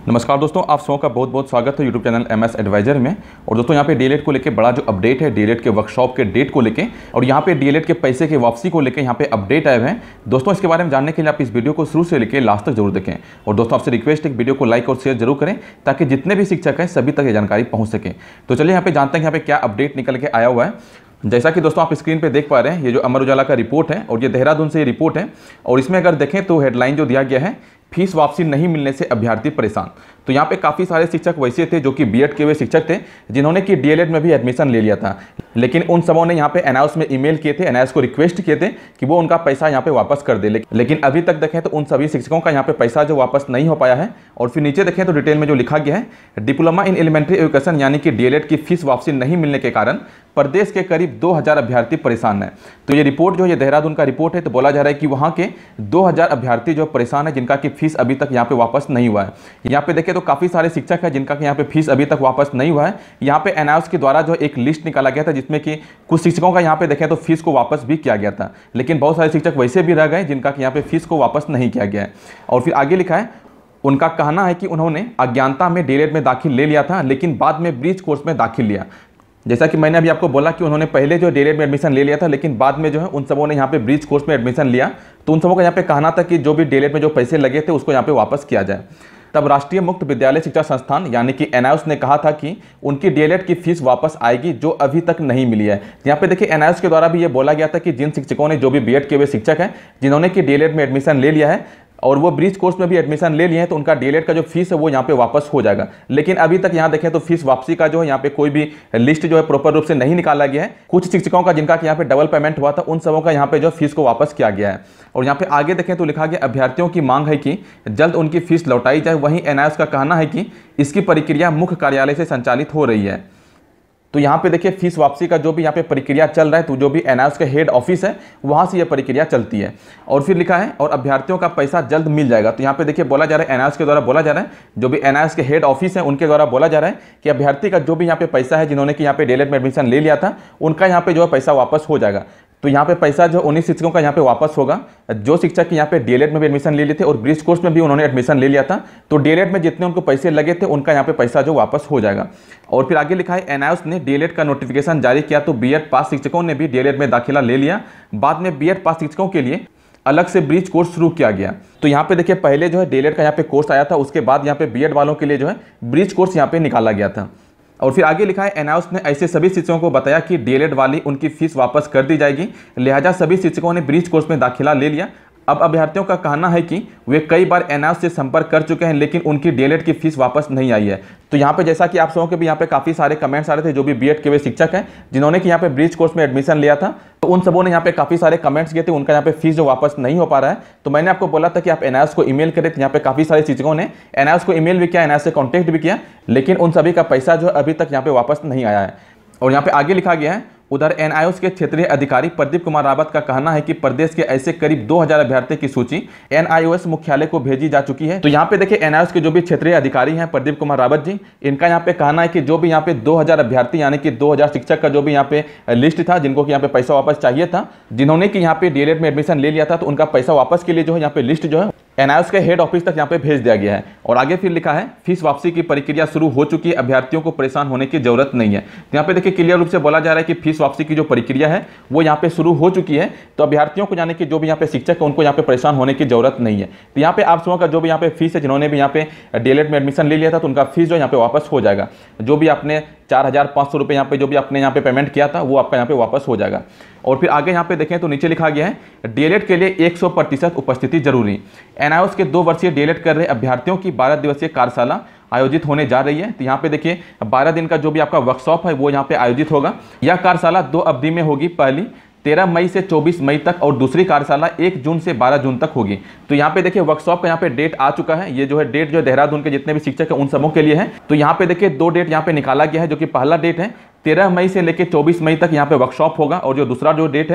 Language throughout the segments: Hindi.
नमस्कार दोस्तों, आप सबों का बहुत बहुत स्वागत है यूट्यूब चैनल एमएस एडवाइजर में। और दोस्तों यहाँ पे डीएलएड को लेके बड़ा जो अपडेट है, डीएलएड के वर्कशॉप के डेट को लेके और यहाँ पे डीएलएड के पैसे के वापसी को लेके यहाँ पे अपडेट आए हुए हैं। दोस्तों इसके बारे में जानने के लिए आप इस वीडियो को शुरू से लेकर लास्ट तक जरूर देखें। और दोस्तों आपसे रिक्वेस्ट है कि वीडियो को लाइक और शेयर जरूर करें ताकि जितने भी शिक्षक हैं सभी तक ये जानकारी पहुँच सके। तो चलिए यहाँ पे जानते हैं यहाँ पे क्या अपडेट निकल के आया हुआ है। जैसा कि दोस्तों आप स्क्रीन पे देख पा रहे हैं, ये जो अमर उजाला का रिपोर्ट है और ये देहरादून से रिपोर्ट है। और इसमें अगर देखें तो हेडलाइन जो दिया गया है, फीस वापसी नहीं मिलने से अभ्यर्थी परेशान। तो यहाँ पे काफ़ी सारे शिक्षक वैसे थे जो कि बीएड के हुए शिक्षक थे जिन्होंने कि डीएलएड में भी एडमिशन ले लिया था, लेकिन उन सबों ने यहाँ पे एनआईओएस में ईमेल किए थे, एनआईओएस को रिक्वेस्ट किए थे कि वो उनका पैसा यहाँ पे वापस कर दे। लेकिन अभी तक देखें तो उन सभी शिक्षकों का यहाँ पे पैसा जो वापस नहीं हो पाया है। और फिर नीचे देखें तो डिटेल में जो लिखा गया है, डिप्लोमा इन एलिमेंट्री एजुकेशन यानी कि डीएलएड की फीस वापसी नहीं मिलने के कारण प्रदेश के करीब 2000 अभ्यर्थी परेशान हैं। तो ये रिपोर्ट जो ये देहरादून का रिपोर्ट है, तो बोला जा रहा है कि वहाँ के 2000 अभ्यर्थी जो परेशान है जिनका कि फीस अभी तक यहाँ पे वापस नहीं हुआ है। यहाँ पे देखें तो काफ़ी सारे शिक्षक है जिनका कि यहाँ पे फीस अभी तक वापस नहीं हुआ है। यहाँ पे एनआईओएस के द्वारा जो एक लिस्ट निकाला गया था जिसमें कि कुछ शिक्षकों का यहाँ पे देखें तो फीस को वापस भी किया गया था, लेकिन बहुत सारे शिक्षक वैसे भी रह गए जिनका कि यहाँ पे फीस को वापस नहीं किया गया है। और फिर आगे लिखा है, उनका कहना है कि उन्होंने अज्ञानता में डीएलएड में दाखिल ले लिया था लेकिन बाद में ब्रिज कोर्स में दाखिल लिया। जैसा कि मैंने अभी आपको बोला कि उन्होंने पहले जो डीएलएड में एडमिशन ले लिया था लेकिन बाद में जो है उन सबों ने यहाँ पे ब्रिज कोर्स में एडमिशन लिया। तो उन सबों का यहाँ पे कहना था कि जो भी डीएलएड में जो पैसे लगे थे उसको यहाँ पे वापस किया जाए। तब राष्ट्रीय मुक्त विद्यालय शिक्षा संस्थान यानी कि एनआईओएस ने कहा था कि उनकी डीएलएड की फीस वापस आएगी जो अभी तक नहीं मिली है। यहाँ पे देखिए एनआईओएस के द्वारा भी ये बोला गया था कि जिन शिक्षकों ने जो भी बीएड के हुए शिक्षक हैं जिन्होंने कि डीएलएड में एडमिशन ले लिया है और वो ब्रिज कोर्स में भी एडमिशन ले लिए हैं तो उनका डीएलएड का जो फीस है वो यहाँ पे वापस हो जाएगा। लेकिन अभी तक यहाँ देखें तो फीस वापसी का जो है यहाँ पे कोई भी लिस्ट जो है प्रॉपर रूप से नहीं निकाला गया है। कुछ शिक्षकों का जिनका यहाँ पे डबल पेमेंट हुआ था उन सबों का यहाँ पे जो फीस को वापस किया गया है। और यहाँ पे आगे देखें तो लिखा गया, अभ्यर्थियों की मांग है कि जल्द उनकी फीस लौटाई जाए। वहीं एनआईओएस का कहना है कि इसकी प्रक्रिया मुख्य कार्यालय से संचालित हो रही है। तो यहाँ पे देखिए फीस वापसी का जो भी यहाँ पे प्रक्रिया चल रहा है, तो जो भी एनआईओएस का हेड ऑफिस है वहाँ से ये प्रक्रिया चलती है। और फिर लिखा है और अभ्यर्थियों का पैसा जल्द मिल जाएगा। तो यहाँ पे देखिए बोला जा रहा है, एनआईओएस के द्वारा बोला जा रहा है, जो भी एनआईओएस के हेड ऑफिस है उनके द्वारा बोला जा रहा है कि अभ्यर्थी का जो भी यहाँ पे पैसा है जिन्होंने कि यहाँ पे डीएलएड में एडमिशन ले लिया था उनका यहाँ पे जो है पैसा वापस हो जाएगा। तो यहाँ पे पैसा जो 19 शिक्षकों का यहाँ पे वापस होगा जो शिक्षक यहाँ पे डीएलएड में भी एडमिशन ले लिए थे और ब्रिज कोर्स में भी उन्होंने एडमिशन ले लिया था। तो डीएलएड में जितने उनको पैसे लगे थे उनका यहाँ पे पैसा जो वापस हो जाएगा। और फिर आगे लिखा है, एनआईओएस ने डीएलएड का नोटिफिकेशन जारी किया तो बीएड पास शिक्षकों ने भी डीएलएड में दाखिला ले लिया। बाद में बीएड पास शिक्षकों के लिए अलग से ब्रिज कोर्स शुरू किया गया। तो यहाँ पे देखिए पहले जो है डीएलएड का यहाँ पे कोर्स आया था, उसके बाद यहाँ पे बीएड वालों के लिए जो है ब्रिज कोर्स यहाँ पे निकाला गया था। और फिर आगे लिखा है, एनआईओएस ने ऐसे सभी शिक्षकों को बताया कि डीएलएड वाली उनकी फीस वापस कर दी जाएगी, लिहाजा सभी शिक्षकों ने ब्रिज कोर्स में दाखिला ले लिया। अब अभ्यर्थियों का कहना है कि वे कई बार एनआईओएस से संपर्क कर चुके हैं लेकिन उनकी डीएलएड की फीस वापस नहीं आई है। तो यहाँ पे जैसा कि आप सबों के भी यहाँ पे काफ़ी सारे कमेंट्स आ रहे थे जो भी बीएड के वे शिक्षक हैं जिन्होंने कि यहाँ पे ब्रिज कोर्स में एडमिशन लिया था, तो उन सबों ने यहाँ पे काफ़ी सारे कमेंट्स किए थे, उनका यहाँ पे फीस जो वापस नहीं हो पा रहा है। तो मैंने आपको बोला था कि आप एनआईओएस को ईमेल करें, तो यहाँ पे काफ़ी सारे शिक्षकों ने एनआईओएस को ईमेल भी किया, एनआईओएस से कॉन्टैक्ट भी किया, लेकिन उन सभी का पैसा जो अभी तक यहाँ पे वापस नहीं आया है। और यहाँ पे आगे लिखा गया है, उधर एनआईओएस के क्षेत्रीय अधिकारी प्रदीप कुमार रावत का कहना है कि प्रदेश के ऐसे करीब 2000 अभ्यर्थियों की सूची एनआईओएस मुख्यालय को भेजी जा चुकी है। तो यहाँ पे देखिए एनआईओएस के जो भी क्षेत्रीय अधिकारी हैं प्रदीप कुमार रावत जी, इनका यहाँ पे कहना है कि जो भी यहाँ पे 2000 अभ्यर्थी यानी कि 2000 शिक्षक का जो भी यहाँ पे लिस्ट था जिनको कि यहाँ पे पैसा वापस चाहिए था, जिन्होंने कि यहाँ पे डीएलएड में एडमिशन ले लिया था, तो उनका पैसा वापस के लिए जो है यहाँ पे लिस्ट जो है एनआईओएस के हेड ऑफिस तक यहाँ पे भेज दिया गया है। और आगे फिर लिखा है, फीस वापसी की प्रक्रिया शुरू हो चुकी है, अभ्यर्थियों को परेशान होने की जरूरत नहीं है। यहाँ पे देखिए क्लियर रूप से बोला जा रहा है कि फीस वापसी की जो प्रक्रिया है वो यहाँ पे शुरू हो चुकी है। तो अभ्यर्थियों को जाने कि जो भी यहाँ पे शिक्षक है उनको यहाँ पे परेशान होने की जरूरत नहीं है। तो यहाँ पे आप सबों का जो भी यहाँ पे फीस है, जिन्होंने भी यहाँ पे डीएलएड में एडमिशन ले लिया था तो उनका फीस जो यहाँ पे वापस हो जाएगा। जो भी आपने 4500 रुपये यहाँ पे जो भी आपने यहाँ पे पेमेंट किया था वो आपका यहाँ पे वापस हो जाएगा। और फिर आगे यहाँ पे देखें तो नीचे लिखा गया है, डीएलएड के लिए 100% उपस्थिति जरूरी। एनआईओएस के 2 वर्षीय डीएलएड कर रहे अभ्यर्थियों की 12 दिवसीय कार्यशाला आयोजित होने जा रही है। तो यहाँ पे देखिए 12 दिन का जो भी आपका वर्कशॉप है वो यहाँ पे आयोजित होगा। यह कार्यशाला 2 अवधि में होगी, पहली 13 मई से 24 मई तक और दूसरी कार्यशाला 1 जून से 12 जून तक होगी। तो यहाँ पे देखिए वर्कशॉप का यहाँ पे डेट आ चुका है। ये जो है डेट जो देहरादून के जितने भी शिक्षक हैं उन सबों के लिए है। तो यहाँ पे देखिए 2 डेट यहाँ पे निकाला गया है, जो कि पहला डेट है 13 मई से लेकर 24 मई तक यहाँ पे वर्कशॉप होगा और जो दूसरा जो डेट है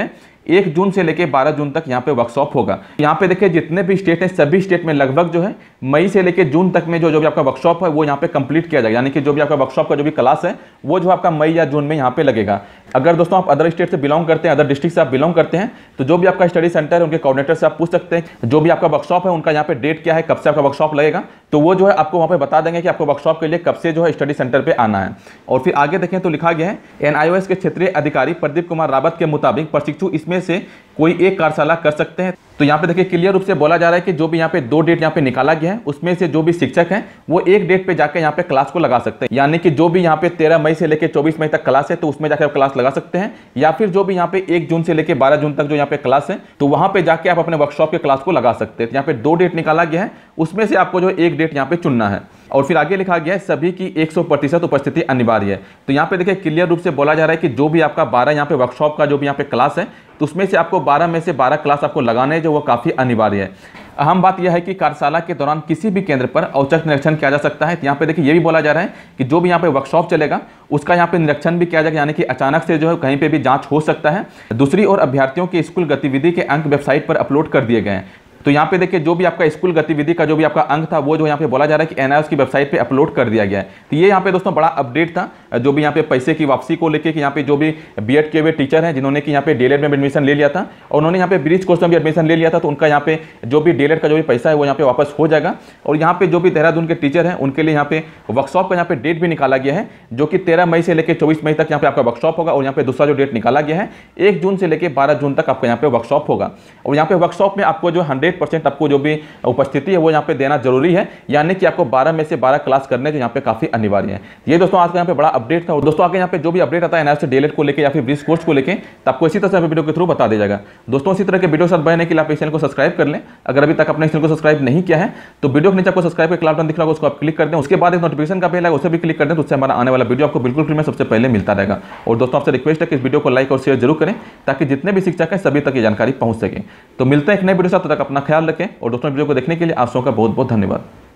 1 जून से लेकर 12 जून तक यहाँ पे वर्कशॉप होगा। यहाँ पे देखिए जितने भी स्टेट हैं सभी स्टेट में लगभग जो है मई से लेकर जून तक में जो भी आपका वर्कशॉप है वो यहाँ पे कंप्लीट किया जाएगा, यानी कि जो भी आपका वर्कशॉप का जो भी क्लास है वो जो आपका मई या जून में यहाँ पे लगेगा। अगर दोस्तों आप अदर स्टेट से बिलोंग करते हैं, अदर डिस्ट्रिक्ट से आप बिलोंग करते हैं, तो जो भी आपका स्टडी सेंटर है उनके कोऑर्डिनेटर से आप पूछ सकते हैं जो भी आपका वर्कशॉप है उनका यहाँ पे डेट क्या है, कब से आपका वर्कशॉप लगेगा, तो वो जो है आपको वहाँ पे बता देंगे कि आपको वर्कशॉप के लिए कब से जो है स्टडी सेंटर पे आना है। और फिर आगे देखें तो लिखा गया है NIOS के क्षेत्रीय अधिकारी प्रदीप कुमार रावत के मुताबिक प्रशिक्षु इसमें से कोई एक कार्यशाला कर सकते हैं। तो यहाँ पे देखिए क्लियर रूप से बोला जा रहा है कि जो भी यहाँ पे 2 डेट यहाँ पे निकाला गया है उसमें से जो भी शिक्षक हैं वो एक डेट पे जाकर यहाँ पे क्लास को लगा सकते हैं, यानी कि जो भी यहाँ पे 13 मई से लेकर 24 मई तक क्लास है तो उसमें जाकर आप क्लास लगा सकते हैं, या फिर जो भी यहाँ पे 1 जून से लेकर 12 जून तक जो यहाँ पे क्लास है तो वहां पे जाके आप अपने वर्कशॉप के क्लास को लगा सकते हैं। यहाँ पे 2 डेट निकाला गया है, उसमें से आपको जो एक डेट यहाँ पे चुनना है। और फिर आगे लिखा गया है सभी की 100% उपस्थिति अनिवार्य है। तो यहाँ पे देखिए क्लियर रूप से बोला जा रहा है कि जो भी आपका 12 यहाँ पे वर्कशॉप का जो भी यहाँ पे क्लास है तो उसमें से आपको 12 में से 12 क्लास आपको लगाने हैं जो वो काफ़ी अनिवार्य है। अहम बात यह है कि कार्यशाला के दौरान किसी भी केंद्र पर औचक निरीक्षण किया जा सकता है। तो यहाँ पे देखिए ये भी बोला जा रहा है कि जो भी यहाँ पे वर्कशॉप चलेगा उसका यहाँ पे निरीक्षण भी किया जाएगा, यानी कि अचानक से जो है कहीं पे भी जांच हो सकता है। दूसरी ओर अभ्यर्थियों के स्कूल गतिविधि के अंक वेबसाइट पर अपलोड कर दिए गए हैं। तो यहाँ पे देखिए जो भी आपका स्कूल गतिविधि का जो भी आपका अंक था वो जो यहाँ पे बोला जा रहा है कि NIOS की वेबसाइट पे अपलोड कर दिया गया है। तो ये यहाँ पे दोस्तों बड़ा अपडेट था जो भी यहाँ पे पैसे की वापसी को लेके कि यहाँ पे जो भी बीएड के हुए टीचर हैं जिन्होंने कि यहाँ पे डीएलएड में एडमिशन ले लिया था और उन्होंने यहाँ पे ब्रिज कोर्स में भी एडमिशन ले लिया था, तो उनका यहाँ पे जो भी डीएलएड का जो भी पैसा है वो यहाँ पे वापस हो जाएगा। और यहाँ पे जो भी देहरादून के टीचर हैं उनके लिए यहाँ पे वर्कशॉप का यहाँ पे डेट भी निकाला गया है जो कि 13 मई से लेकर 24 मई तक यहाँ पे आपका वर्कशॉप होगा। और यहाँ पे दूसरा जो डेट निकाला गया है 1 जून से लेकर 12 जून तक आपका यहाँ पे वर्कशॉप होगा। और यहाँ पे वर्कशॉप में आपको जो 100% आपको जो भी उपस्थिति है वो यहाँ पे देना जरूरी है, यानी कि आपको 12 में से 12 क्लास करने जो यहाँ पे काफी अनिवार्य है। ये दोस्तों आज का यहाँ पे बड़ा अपडेट था। और दोस्तों आगे यहाँ पे जो भी अपडेट आता है NIOS से डीएलएड को लेकर या फिर ब्रिज कोर्स को लेकर तो आपको इसी तरह से वीडियो के थ्रू बता दिया जाएगा। दोस्तों इसी तरह के वीडियो साथ बनने के लिए आप इस चैनल को सब्सक्राइब कर लें। अगर अभी तक अपने चैनल को सब्सक्राइब नहीं किया है तो वीडियो के नीचे आपको सब्सक्राइब का क्लास बटन दिख रहा होगा, उसको आप क्लिक कर दें। उसके बाद एक नोटिफिकेशन का बेल है उसे भी क्लिक कर दें, तो उससे हमारा आने वाला वीडियो आपको बिल्कुल फ्री में सबसे पहले मिलता रहेगा। और दोस्तों आपसे रिक्वेस्ट है कि इस वीडियो को लाइक और शेयर जरूर करें ताकि जितने भी शिक्षक हैं सभी तक ये जानकारी पहुंच सके। तो मिलते हैं एक नए वीडियो साथ, तब तक अपना ख्याल रखें। और दोस्तों वीडियो को देखने के लिए आप सबका बहुत बहुत धन्यवाद।